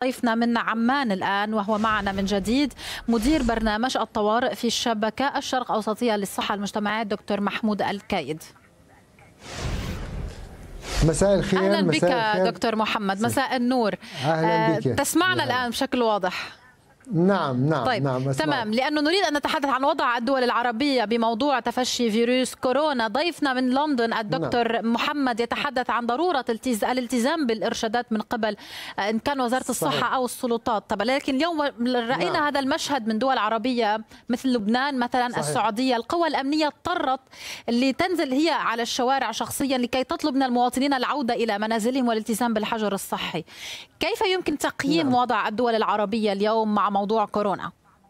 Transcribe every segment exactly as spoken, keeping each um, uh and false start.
ضيفنا من عمان الآن وهو معنا من جديد مدير برنامج الطوارئ في الشبكة الشرق أوسطية للصحة المجتمعية الدكتور محمود الكايد. مساء الخير. أهلا بك مساء الخير. دكتور محمد، مساء النور. أهلا بك. تسمعنا الآن بشكل واضح؟ نعم نعم طيب نعم تمام، لأنه نريد أن نتحدث عن وضع الدول العربية بموضوع تفشي فيروس كورونا. ضيفنا من لندن الدكتور نعم. محمد يتحدث عن ضرورة الالتزام بالإرشادات من قبل إن كان وزارة الصحة صحيح. أو السلطات. طبعا لكن اليوم رأينا نعم. هذا المشهد من دول عربية مثل لبنان مثلا صحيح. السعودية، القوى الأمنية اضطرت اللي تنزل هي على الشوارع شخصيا لكي تطلب من المواطنين العودة إلى منازلهم والالتزام بالحجر الصحي. كيف يمكن تقييم نعم. وضع الدول العربية اليوم مع موضوع كورونا؟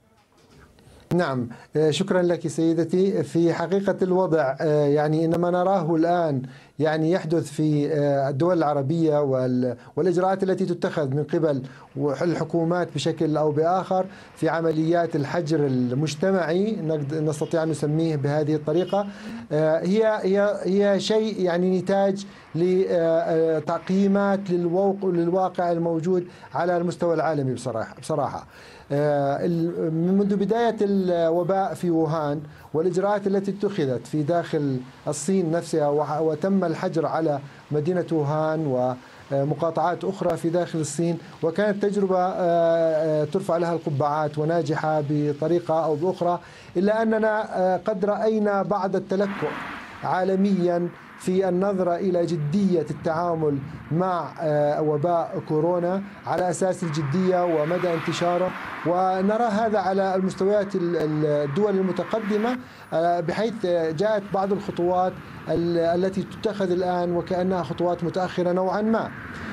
نعم، شكرا لك سيدتي. في حقيقة الوضع يعني إنما نراه الآن يعني يحدث في الدول العربية والإجراءات التي تتخذ من قبل الحكومات بشكل أو بآخر في عمليات الحجر المجتمعي، نستطيع أن نسميه بهذه الطريقة، هي هي هي شيء يعني نتاج لتقييمات للواقع الموجود على المستوى العالمي بصراحة بصراحة منذ بداية الوباء في ووهان والإجراءات التي اتخذت في داخل الصين نفسها، وتم الحجر على مدينة ووهان ومقاطعات أخرى في داخل الصين، وكانت تجربة ترفع لها القبعات وناجحة بطريقة أو بأخرى، إلا أننا قد رأينا بعض التلكؤ عالميا في النظرة إلى جدية التعامل مع وباء كورونا على أساس الجدية ومدى انتشاره، ونرى هذا على المستويات الدول المتقدمة، بحيث جاءت بعض الخطوات التي تتخذ الآن وكأنها خطوات متأخرة نوعا ما.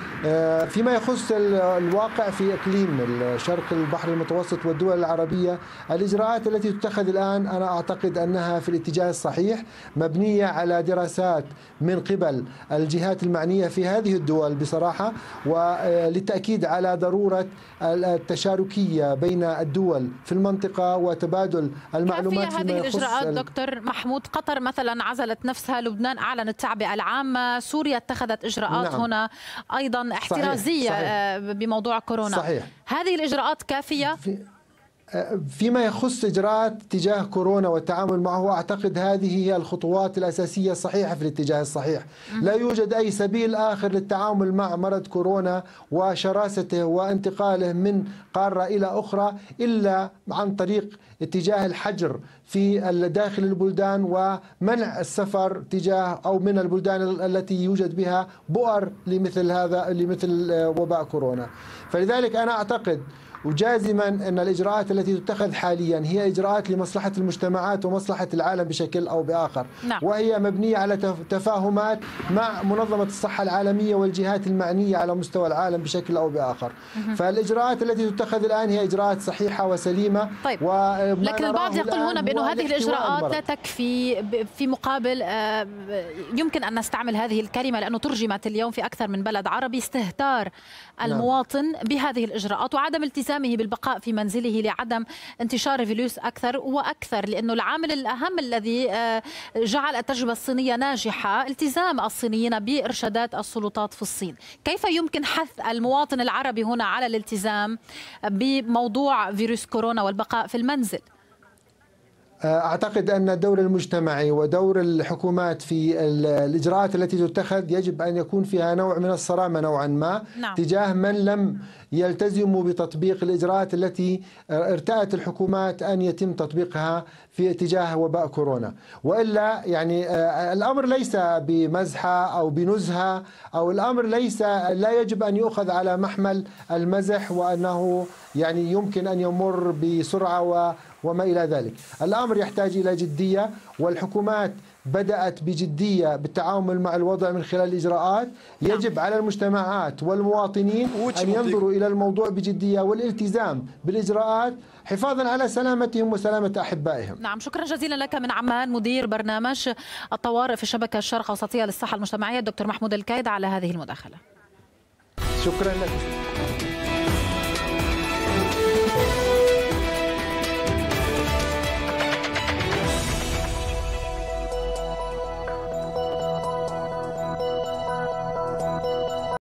فيما يخص الواقع في إقليم الشرق البحر المتوسط والدول العربية، الإجراءات التي تتخذ الآن أنا أعتقد أنها في الاتجاه الصحيح، مبنية على دراسات من قبل الجهات المعنية في هذه الدول بصراحة، وللتأكيد على ضرورة التشاركية بين الدول في المنطقة وتبادل المعلومات. هذه الإجراءات دكتور محمود، قطر مثلا عزلت نفسها، لبنان أعلن التعبئة العامة، سوريا اتخذت إجراءات نعم. هنا أيضا احترازية صحيح. صحيح. بموضوع كورونا صحيح. هذه الإجراءات كافية؟ في فيما يخص إجراءات تجاه كورونا والتعامل معه، أعتقد هذه هي الخطوات الأساسية الصحيحة في الاتجاه الصحيح. لا يوجد أي سبيل آخر للتعامل مع مرض كورونا وشراسته وانتقاله من قارة إلى أخرى إلا عن طريق اتجاه الحجر في داخل البلدان ومنع السفر تجاه أو من البلدان التي يوجد بها بؤر لمثل هذا لمثل وباء كورونا. فلذلك أنا أعتقد وجازما أن الإجراءات التي تتخذ حاليا هي إجراءات لمصلحة المجتمعات ومصلحة العالم بشكل أو بآخر نعم. وهي مبنية على تفاهمات مع منظمة الصحة العالمية والجهات المعنية على مستوى العالم بشكل أو بآخر. فالإجراءات التي تتخذ الآن هي إجراءات صحيحة وسليمة. طيب. لكن البعض يقول هنا بأن هذه الإجراءات لا تكفي، في مقابل يمكن أن نستعمل هذه الكلمة لأنه ترجمت اليوم في أكثر من بلد عربي، استهتار المواطن نعم. بهذه الإجراءات وعدم التزامه بالبقاء في منزله لعدم انتشار الفيروس أكثر وأكثر، لأنه العامل الأهم الذي جعل التجربة الصينية ناجحة التزام الصينيين بإرشادات السلطات في الصين. كيف يمكن حث المواطن العربي هنا على الالتزام بموضوع فيروس كورونا والبقاء في المنزل؟ أعتقد أن الدور المجتمعي ودور الحكومات في الإجراءات التي تتخذ يجب أن يكون فيها نوع من الصرامة نوعا ما نعم. تجاه من لم يلتزموا بتطبيق الإجراءات التي ارتأت الحكومات أن يتم تطبيقها في اتجاه وباء كورونا، وإلا يعني الأمر ليس بمزحة أو بنزهة، أو الأمر ليس لا يجب أن يؤخذ على محمل المزح وأنه يعني يمكن أن يمر بسرعة و وما إلى ذلك. الأمر يحتاج إلى جدية، والحكومات بدأت بجدية بالتعامل مع الوضع من خلال الإجراءات. يجب على المجتمعات والمواطنين أن ينظروا إلى الموضوع بجدية والالتزام بالإجراءات حفاظا على سلامتهم وسلامة أحبائهم. نعم، شكرا جزيلا لك من عمان مدير برنامج الطوارئ في الشبكة الشرق أوسطية للصحة المجتمعية الدكتور محمود الكايد على هذه المداخلة. شكرا لك.